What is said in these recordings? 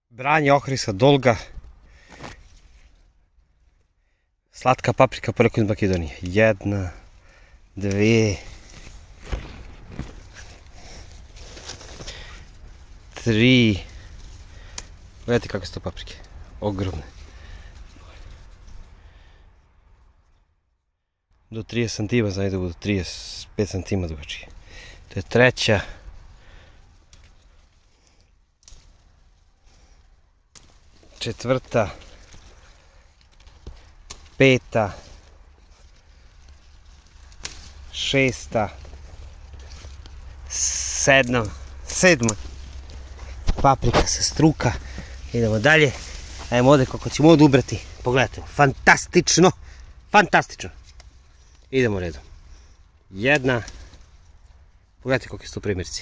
Branje, ohrisa, dolga, slatka paprika porekla iz Makedonije. 1, 2, 3. Gledajte kakve su to paprike, ogromne. Do 30 cm, znači da budu 35 cm dugačke. To je 3. 4, 5, 6, 7. Paprika sa struka. Idemo dalje. Ajmo ovdje kako ćemo ovdje ubrati. Pogledajte, fantastično. Fantastično. Idemo redom. 1. Pogledajte koliko su to primjerci.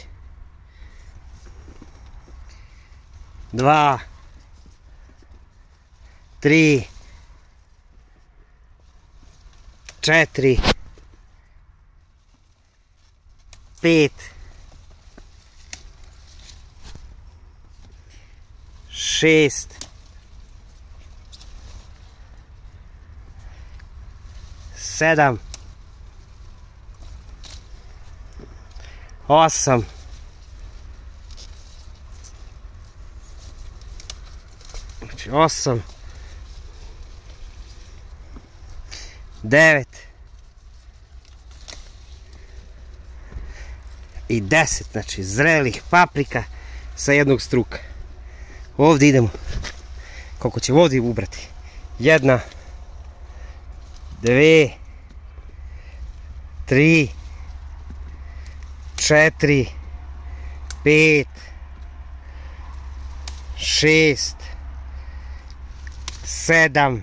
2, 3, 4, 5, 6, 7, 8, 9 i 10, znači zrelih paprika sa jednog struka. Ovdje idemo, koliko ćemo ovdje ubrati. 1, 2, 3, 4, 5, 6, 7,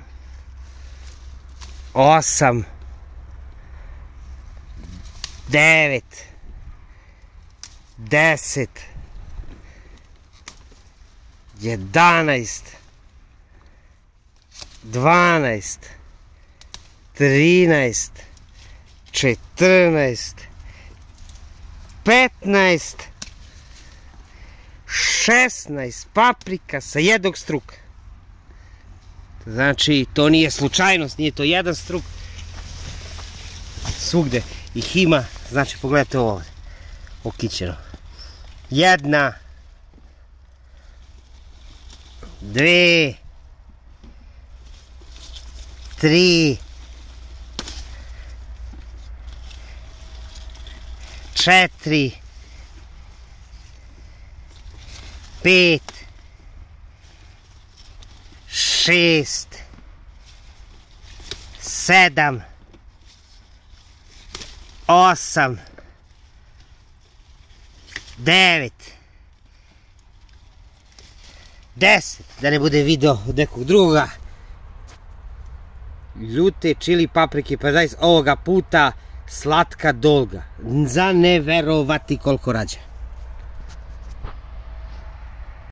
8, 9, 10, 11, 12, 13, 14, 15, 16 paprika sa jednog struka. Znači, to nije slučajnost, nije to jedan struk. Svugde ih ima, znači pogledajte ovo ovdje, okićeno. 1, 2, 3, 4, 5, 6, 7, 8, 9, 10, da ne bude video od nekog drugoga. Ljute čili paprike paradajz, ovoga puta slatka dolga. Za ne verovati koliko rađa.